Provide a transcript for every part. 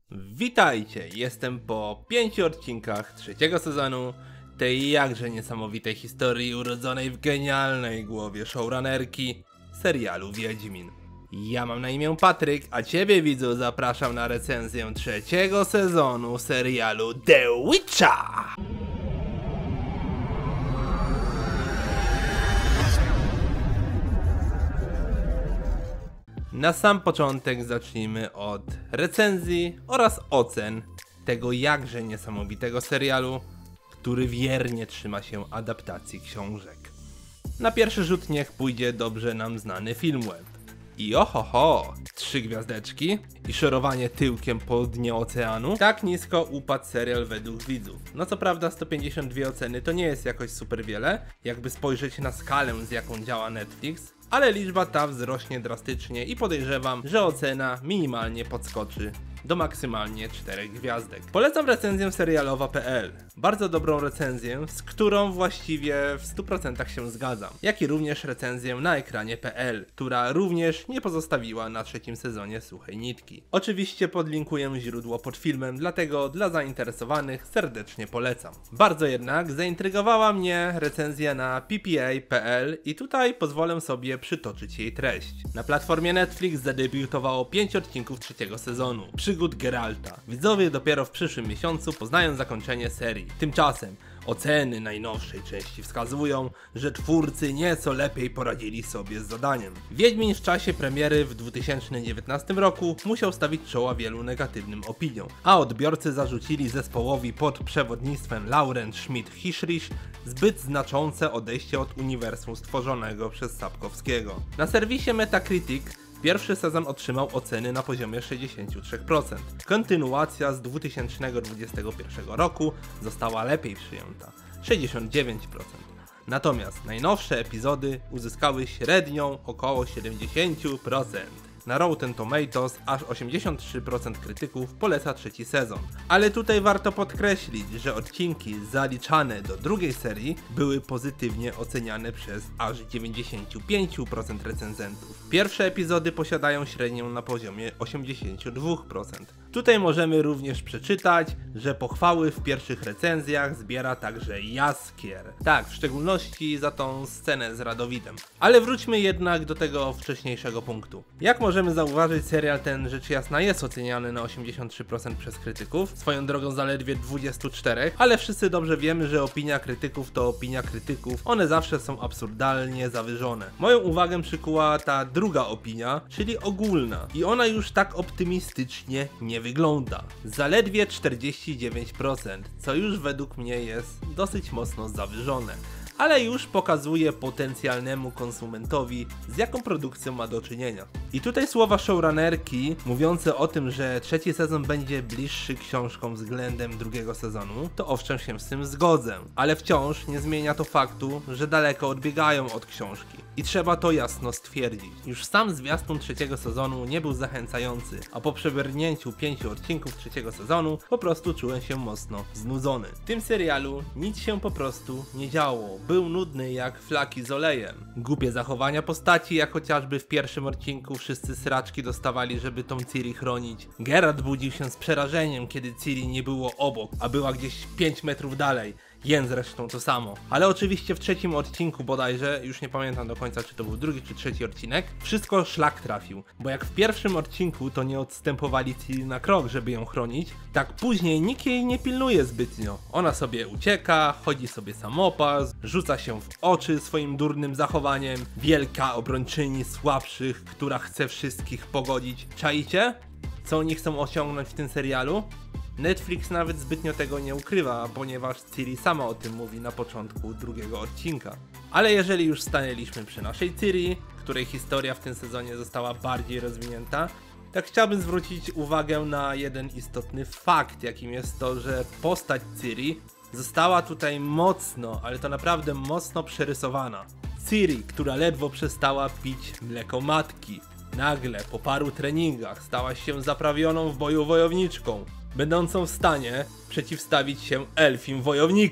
Witajcie, jestem po 5 odcinkach trzeciego sezonu tej jakże niesamowitej historii urodzonej w genialnej głowie showrunnerki serialu Wiedźmin. Ja mam na imię Patryk, a ciebie widzu zapraszam na recenzję trzeciego sezonu serialu The Witcher! Na sam początek zacznijmy od recenzji oraz ocen tego jakże niesamowitego serialu, który wiernie trzyma się adaptacji książek. Na pierwszy rzut niech pójdzie dobrze nam znany Filmweb. I ohoho, 3 gwiazdeczki i szorowanie tyłkiem po dnie oceanu. Tak nisko upadł serial według widzów. No co prawda 152 oceny to nie jest jakoś super wiele, jakby spojrzeć na skalę z jaką działa Netflix, ale liczba ta wzrośnie drastycznie i podejrzewam, że ocena minimalnie podskoczy do maksymalnie 4 gwiazdek. Polecam recenzję serialowa.pl. Bardzo dobrą recenzję, z którą właściwie w 100% się zgadzam. Jak i również recenzję na ekranie.pl, która również nie pozostawiła na trzecim sezonie suchej nitki. Oczywiście podlinkuję źródło pod filmem, dlatego dla zainteresowanych serdecznie polecam. Bardzo jednak zaintrygowała mnie recenzja na ppa.pl i tutaj pozwolę sobie przytoczyć jej treść. Na platformie Netflix zadebiutowało 5 odcinków trzeciego sezonu przygód Geralta. Widzowie dopiero w przyszłym miesiącu poznają zakończenie serii. Tymczasem oceny najnowszej części wskazują, że twórcy nieco lepiej poradzili sobie z zadaniem. Wiedźmin w czasie premiery w 2019 roku musiał stawić czoła wielu negatywnym opiniom, a odbiorcy zarzucili zespołowi pod przewodnictwem Lauren Schmidt-Hissrich zbyt znaczące odejście od uniwersum stworzonego przez Sapkowskiego. Na serwisie Metacritic pierwszy sezon otrzymał oceny na poziomie 63%. Kontynuacja z 2021 roku została lepiej przyjęta, 69%. Natomiast najnowsze epizody uzyskały średnią około 70%. Na Rotten Tomatoes aż 83% krytyków poleca trzeci sezon. Ale tutaj warto podkreślić, że odcinki zaliczane do drugiej serii były pozytywnie oceniane przez aż 95% recenzentów. Pierwsze epizody posiadają średnią na poziomie 82%. Tutaj możemy również przeczytać, że pochwały w pierwszych recenzjach zbiera także Jaskier. Tak, w szczególności za tą scenę z Radowidem. Ale wróćmy jednak do tego wcześniejszego punktu. Jak możemy zauważyć, serial ten rzecz jasna jest oceniany na 83% przez krytyków, swoją drogą zaledwie 24, ale wszyscy dobrze wiemy, że opinia krytyków to opinia krytyków, one zawsze są absurdalnie zawyżone. Moją uwagę przykuła ta druga opinia, czyli ogólna, i ona już tak optymistycznie nie wygląda. Zaledwie 49%, co już według mnie jest dosyć mocno zawyżone, ale już pokazuje potencjalnemu konsumentowi, z jaką produkcją ma do czynienia. I tutaj słowa showrunnerki mówiące o tym, że trzeci sezon będzie bliższy książkom względem drugiego sezonu, to owszem się z tym zgodzę, ale wciąż nie zmienia to faktu, że daleko odbiegają od książki. I trzeba to jasno stwierdzić. Już sam zwiastun trzeciego sezonu nie był zachęcający, a po przebrnięciu 5 odcinków trzeciego sezonu po prostu czułem się mocno znudzony. W tym serialu nic się po prostu nie działo. Był nudny jak flaki z olejem. Głupie zachowania postaci, jak chociażby w pierwszym odcinku wszyscy sraczki dostawali, żeby tą Ciri chronić. Geralt budził się z przerażeniem, kiedy Ciri nie było obok, a była gdzieś 5 metrów dalej. Jen zresztą to samo. Ale oczywiście w trzecim odcinku bodajże, już nie pamiętam do końca czy to był drugi czy trzeci odcinek, wszystko szlak trafił. Bo jak w pierwszym odcinku to nie odstępowali Ciri na krok, żeby ją chronić, tak później nikt jej nie pilnuje zbytnio. Ona sobie ucieka, chodzi sobie samopas, rzuca się w oczy swoim durnym zachowaniem. Wielka obrończyni słabszych, która chce wszystkich pogodzić. Czaicie? Co oni chcą osiągnąć w tym serialu? Netflix nawet zbytnio tego nie ukrywa, ponieważ Ciri sama o tym mówi na początku drugiego odcinka. Ale jeżeli już stanęliśmy przy naszej Ciri, której historia w tym sezonie została bardziej rozwinięta, tak chciałbym zwrócić uwagę na jeden istotny fakt, jakim jest to, że postać Ciri została tutaj mocno, ale to naprawdę mocno przerysowana. Ciri, która ledwo przestała pić mleko matki, nagle po paru treningach stała się zaprawioną w boju wojowniczką, będącą w stanie przeciwstawić się elfim wojownikom.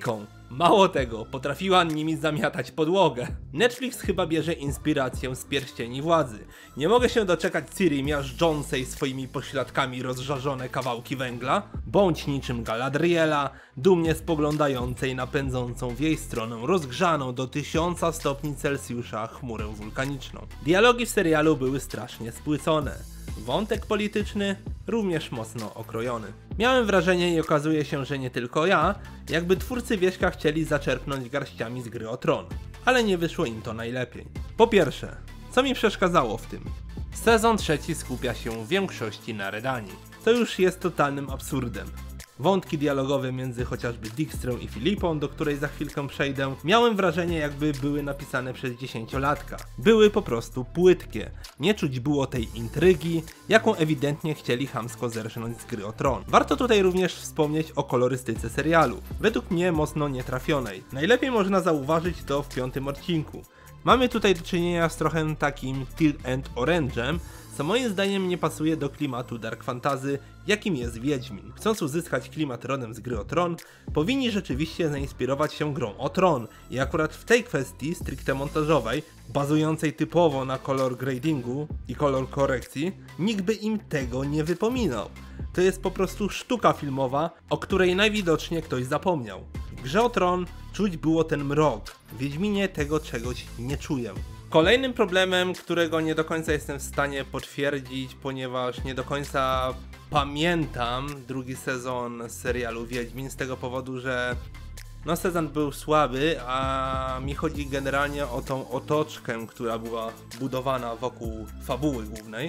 Mało tego, potrafiła nimi zamiatać podłogę. Netflix chyba bierze inspirację z Pierścieni Władzy. Nie mogę się doczekać Ciri miażdżącej swoimi pośladkami rozżarzone kawałki węgla, bądź niczym Galadriela, dumnie spoglądającej na pędzącą w jej stronę rozgrzaną do 1000 stopni Celsjusza chmurę wulkaniczną. Dialogi w serialu były strasznie spłycone. Wątek polityczny również mocno okrojony. Miałem wrażenie i okazuje się, że nie tylko ja, jakby twórcy Wieśka chcieli zaczerpnąć garściami z Gry o Tron. Ale nie wyszło im to najlepiej. Po pierwsze, co mi przeszkadzało w tym? Sezon trzeci skupia się w większości na Redanii, co już jest totalnym absurdem. Wątki dialogowe między chociażby Dijkstrą i Filipą, do której za chwilkę przejdę, miałem wrażenie, jakby były napisane przez 10-latka. Były po prostu płytkie. Nie czuć było tej intrygi, jaką ewidentnie chcieli chamsko zerżnąć z Gry o Tron. Warto tutaj również wspomnieć o kolorystyce serialu. Według mnie mocno nietrafionej. Najlepiej można zauważyć to w 5. odcinku. Mamy tutaj do czynienia z trochę takim Teal and Orange'em, co moim zdaniem nie pasuje do klimatu dark fantasy, jakim jest Wiedźmin. Chcąc uzyskać klimat rodem z Gry o Tron, powinni rzeczywiście zainspirować się Grą o Tron i akurat w tej kwestii stricte montażowej, bazującej typowo na kolor gradingu i kolor korekcji, nikt by im tego nie wypominał. To jest po prostu sztuka filmowa, o której najwidoczniej ktoś zapomniał. W Grze o Tron czuć było ten mrok, w Wiedźminie tego czegoś nie czuję. Kolejnym problemem, którego nie do końca jestem w stanie potwierdzić, ponieważ nie do końca pamiętam drugi sezon serialu Wiedźmin z tego powodu, że sezon był słaby, a mi chodzi generalnie o tą otoczkę, która była budowana wokół fabuły głównej.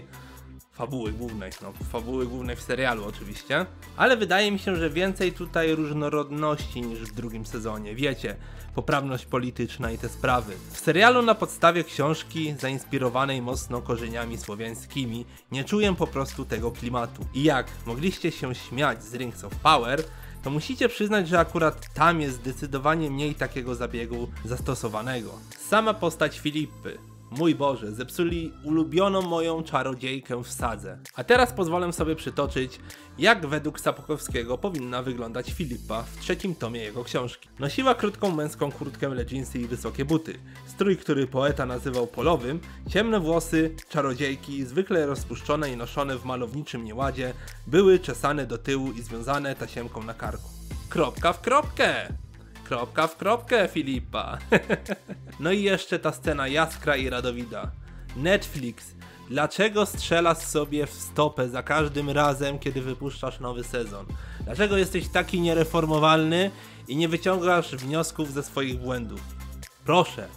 Fabuły głównej w serialu oczywiście. Ale wydaje mi się, że więcej tutaj różnorodności niż w drugim sezonie. Wiecie, poprawność polityczna i te sprawy. W serialu na podstawie książki zainspirowanej mocno korzeniami słowiańskimi nie czuję po prostu tego klimatu. I jak mogliście się śmiać z Rings of Power, to musicie przyznać, że akurat tam jest zdecydowanie mniej takiego zabiegu zastosowanego. Sama postać Filipy. Mój Boże, zepsuli ulubioną moją czarodziejkę w sadze. A teraz pozwolę sobie przytoczyć, jak według Sapkowskiego powinna wyglądać Filipa w 3. tomie jego książki. Nosiła krótką męską kurtkę, leginsy i wysokie buty. Strój, który poeta nazywał polowym, ciemne włosy, czarodziejki, zwykle rozpuszczone i noszone w malowniczym nieładzie, były czesane do tyłu i związane tasiemką na karku. Kropka w kropkę! Kropka w kropkę, Filipa. No i jeszcze ta scena Jaskra i Radowida. Netflix, dlaczego strzelasz sobie w stopę za każdym razem, kiedy wypuszczasz nowy sezon? Dlaczego jesteś taki niereformowalny i nie wyciągasz wniosków ze swoich błędów? Proszę,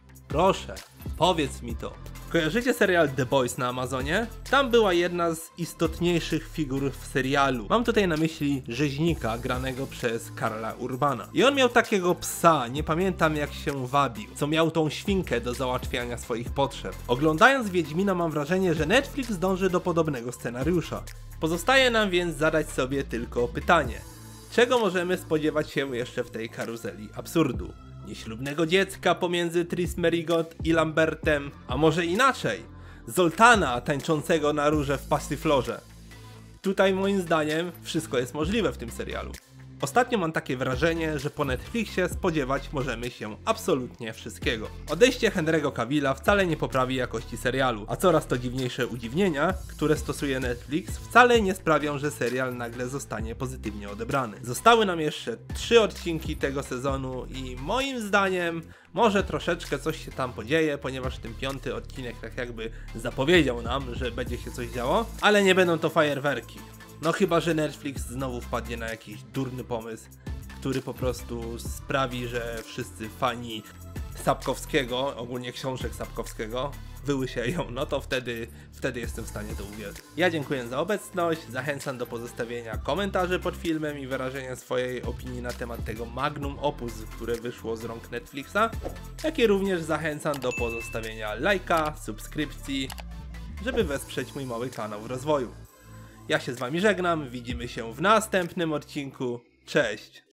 powiedz mi to. Kojarzycie serial The Boys na Amazonie? Tam była jedna z istotniejszych figur w serialu. Mam tutaj na myśli rzeźnika granego przez Karla Urbana. I on miał takiego psa, nie pamiętam jak się wabił, co miał tą świnkę do załatwiania swoich potrzeb. Oglądając Wiedźmina mam wrażenie, że Netflix dąży do podobnego scenariusza. Pozostaje nam więc zadać sobie tylko pytanie. Czego możemy spodziewać się jeszcze w tej karuzeli absurdu? Nieślubnego dziecka pomiędzy Tris Merigold i Lambertem, a może inaczej, Zoltana tańczącego na róże w pasyflorze. Tutaj moim zdaniem wszystko jest możliwe w tym serialu. Ostatnio mam takie wrażenie, że po Netflixie spodziewać możemy się absolutnie wszystkiego. Odejście Henry'ego Cavilla wcale nie poprawi jakości serialu, a coraz to dziwniejsze udziwnienia, które stosuje Netflix, wcale nie sprawią, że serial nagle zostanie pozytywnie odebrany. Zostały nam jeszcze 3 odcinki tego sezonu i moim zdaniem może troszeczkę coś się tam podzieje, ponieważ ten 5. odcinek tak jakby zapowiedział nam, że będzie się coś działo, ale nie będą to fajerwerki. No chyba, że Netflix znowu wpadnie na jakiś durny pomysł, który po prostu sprawi, że wszyscy fani Sapkowskiego, ogólnie książek Sapkowskiego, wyłysieją, no to wtedy jestem w stanie to uwierzyć. Ja dziękuję za obecność, zachęcam do pozostawienia komentarzy pod filmem i wyrażenia swojej opinii na temat tego magnum opus, które wyszło z rąk Netflixa, jak i również zachęcam do pozostawienia lajka, subskrypcji, żeby wesprzeć mój mały kanał w rozwoju. Ja się z wami żegnam, widzimy się w następnym odcinku, cześć!